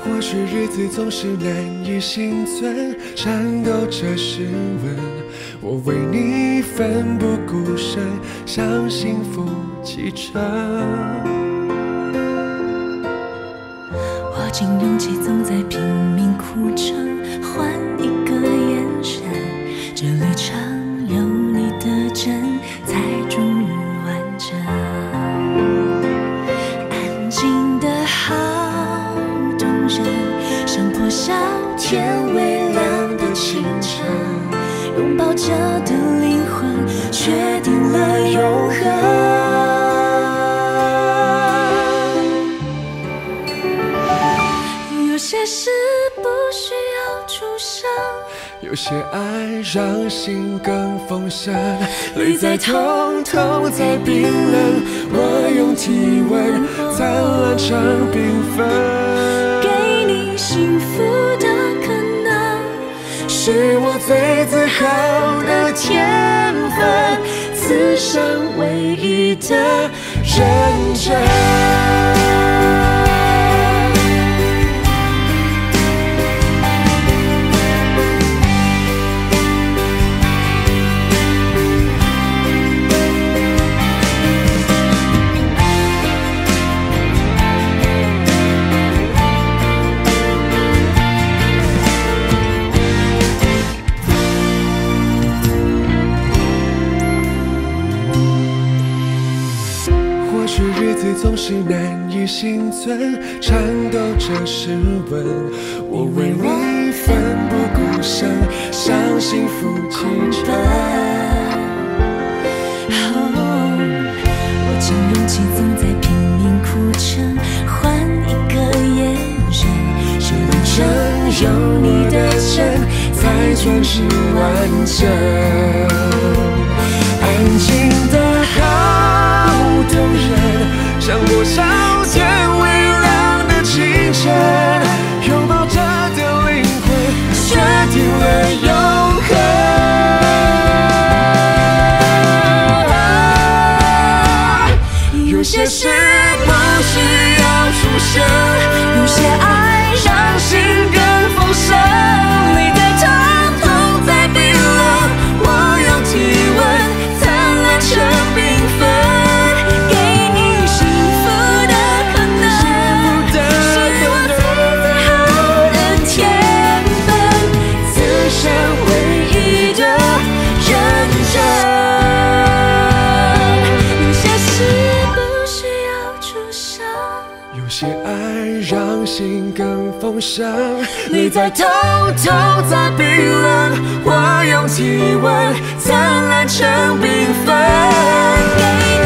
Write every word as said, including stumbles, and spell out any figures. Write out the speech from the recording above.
或许日子总是难以幸存，颤抖着湿吻。我为你奋不顾身，向幸福启程。 握紧勇气，总在拼命哭撑，换一个眼神。这旅程有你的真，才终于完整。安静的好动人，像破晓天微亮的清晨，拥抱着的灵魂，确定了永恒。有些事不需要出声， 有些爱让心更丰盛，泪在痛，痛在冰冷，我用体温灿烂成缤纷。 给你幸福的可能， 是我最自豪的天分，此生唯一的认真。或许日子总是难以幸存，颤抖着湿吻。我为你奋不顾身，向幸福启程。 握紧勇气，总在拼命哭撑，换一个眼神。这旅程有你的真，才算是完整。 安静的好动人，像破晓天微亮的清晨，拥抱着的灵魂，决定了永恒。 有些事不需要出声，有些爱让心更丰盛。你的疼痛在冰冷，我用体温灿烂成缤纷。 有些爱让心更丰盛， 泪在痛，痛在冰冷，我用体温灿烂成缤纷。